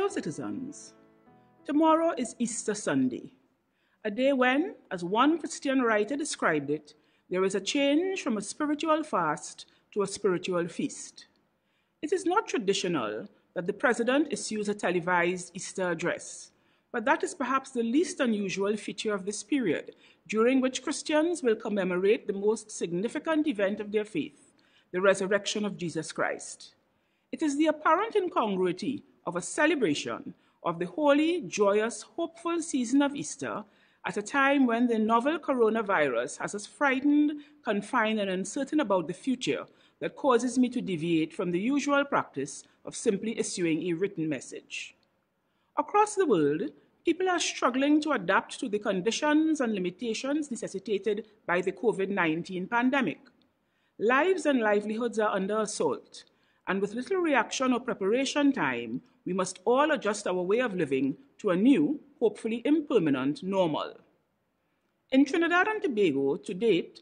Fellow citizens, tomorrow is Easter Sunday, a day when, as one Christian writer described it, there is a change from a spiritual fast to a spiritual feast. It is not traditional that the president issues a televised Easter address, but that is perhaps the least unusual feature of this period, during which Christians will commemorate the most significant event of their faith, the resurrection of Jesus Christ. It is the apparent incongruity of a celebration of the holy, joyous, hopeful season of Easter at a time when the novel coronavirus has us frightened, confined, and uncertain about the future that causes me to deviate from the usual practice of simply issuing a written message. Across the world, people are struggling to adapt to the conditions and limitations necessitated by the COVID-19 pandemic. Lives and livelihoods are under assault, and with little reaction or preparation time, we must all adjust our way of living to a new, hopefully impermanent normal. In Trinidad and Tobago, to date,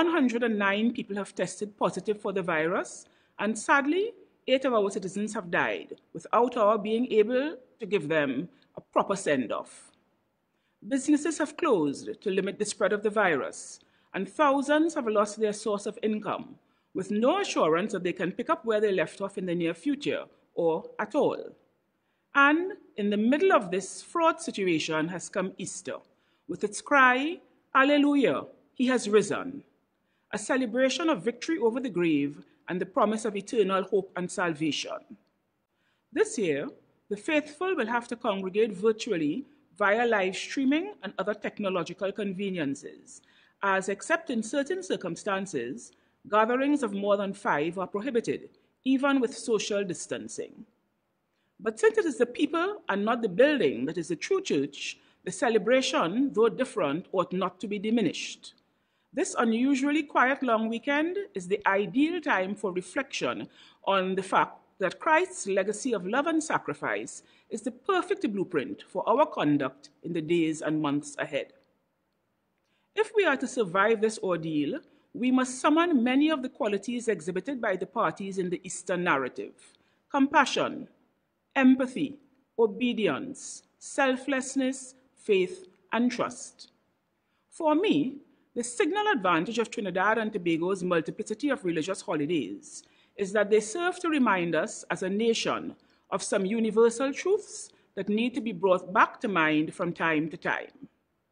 109 people have tested positive for the virus, and sadly, 8 of our citizens have died without our being able to give them a proper send-off. Businesses have closed to limit the spread of the virus, and thousands have lost their source of income, with no assurance that they can pick up where they left off in the near future, or at all. And in the middle of this fraught situation has come Easter, with its cry, "Alleluia, he has risen," a celebration of victory over the grave and the promise of eternal hope and salvation. This year, the faithful will have to congregate virtually via live streaming and other technological conveniences, as except in certain circumstances, gatherings of more than 5 are prohibited, even with social distancing. But since it is the people and not the building that is the true church, the celebration, though different, ought not to be diminished. This unusually quiet long weekend is the ideal time for reflection on the fact that Christ's legacy of love and sacrifice is the perfect blueprint for our conduct in the days and months ahead. If we are to survive this ordeal, we must summon many of the qualities exhibited by the parties in the Easter narrative: compassion, empathy, obedience, selflessness, faith, and trust. For me, the signal advantage of Trinidad and Tobago's multiplicity of religious holidays is that they serve to remind us as a nation of some universal truths that need to be brought back to mind from time to time.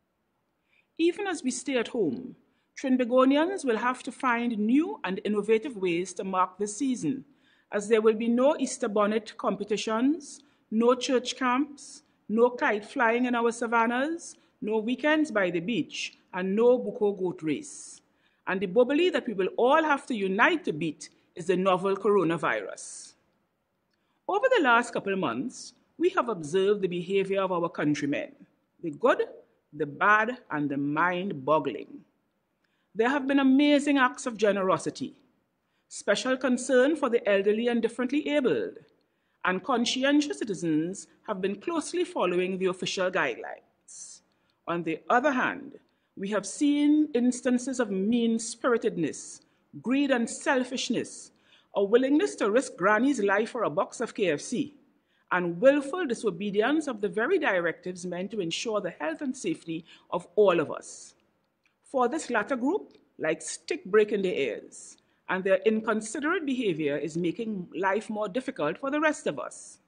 Even as we stay at home, Trinbagonians will have to find new and innovative ways to mark the season, as there will be no Easter bonnet competitions, no church camps, no kite flying in our savannas, no weekends by the beach, and no buko goat race. And the bubbly that we will all have to unite to beat is the novel coronavirus. Over the last couple of months, we have observed the behavior of our countrymen, the good, the bad, and the mind-boggling. There have been amazing acts of generosity, special concern for the elderly and differently abled, and conscientious citizens have been closely following the official guidelines. On the other hand, we have seen instances of mean-spiritedness, greed and selfishness, a willingness to risk Granny's life for a box of KFC, and willful disobedience of the very directives meant to ensure the health and safety of all of us. For this latter group, like stick break in their ears, and their inconsiderate behavior is making life more difficult for the rest of us.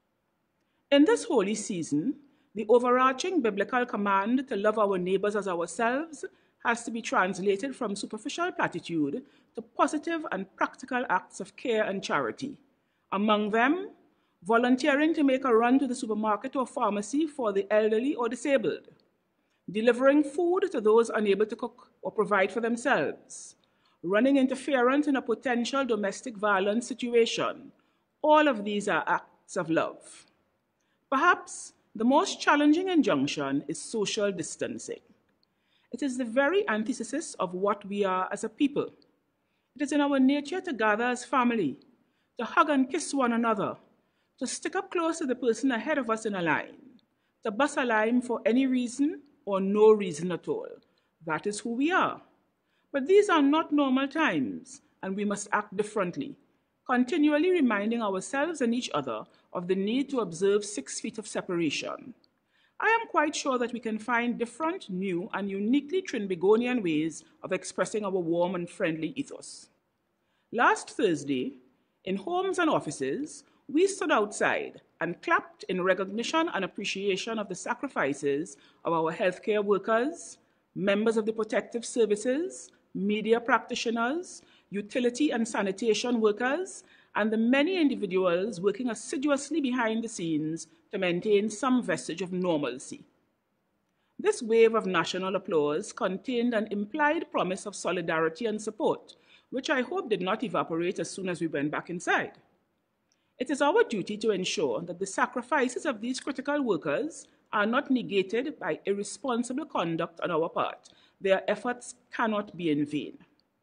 In this holy season, the overarching biblical command to love our neighbors as ourselves has to be translated from superficial platitude to positive and practical acts of care and charity. Among them, volunteering to make a run to the supermarket or pharmacy for the elderly or disabled, delivering food to those unable to cook or provide for themselves, running interference in a potential domestic violence situation. All of these are acts of love. Perhaps the most challenging injunction is social distancing. It is the very antithesis of what we are as a people. It is in our nature to gather as family, to hug and kiss one another, to stick up close to the person ahead of us in a line, to bust a line for any reason or no reason at all. That is who we are. But these are not normal times, and we must act differently, continually reminding ourselves and each other of the need to observe 6 feet of separation, I am quite sure that we can find different, new, and uniquely Trinbagonian ways of expressing our warm and friendly ethos. Last Thursday, in homes and offices, we stood outside and clapped in recognition and appreciation of the sacrifices of our healthcare workers, members of the protective services, media practitioners, utility and sanitation workers, and the many individuals working assiduously behind the scenes to maintain some vestige of normalcy. This wave of national applause contained an implied promise of solidarity and support, which I hope did not evaporate as soon as we went back inside. It is our duty to ensure that the sacrifices of these critical workers are not negated by irresponsible conduct on our part. Their efforts cannot be in vain.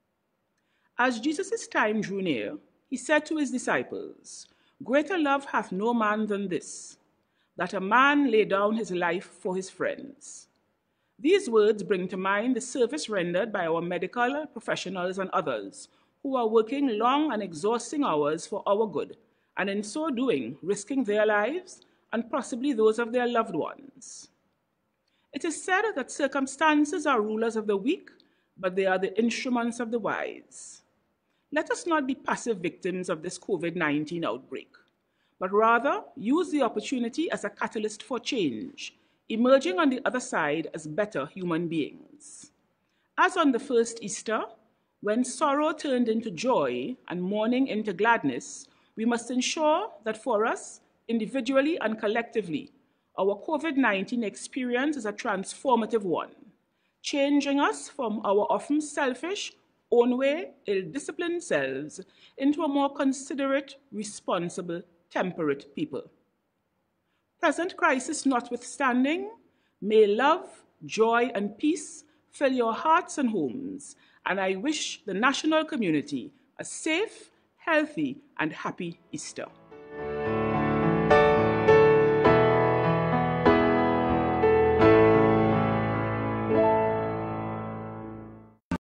As Jesus' time drew near, he said to his disciples, "Greater love hath no man than this, that a man lay down his life for his friends." These words bring to mind the service rendered by our medical professionals and others who are working long and exhausting hours for our good, and in so doing, risking their lives and possibly those of their loved ones. It is said that circumstances are rulers of the weak, but they are the instruments of the wise. Let us not be passive victims of this COVID-19 outbreak, but rather use the opportunity as a catalyst for change, emerging on the other side as better human beings. As on the first Easter, when sorrow turned into joy and mourning into gladness, we must ensure that for us, individually and collectively, our COVID-19 experience is a transformative one, changing us from our often selfish, own way, ill-disciplined selves into a more considerate, responsible, temperate people. Present crisis notwithstanding, may love, joy, and peace fill your hearts and homes, and I wish the national community a safe, healthy, and happy Easter.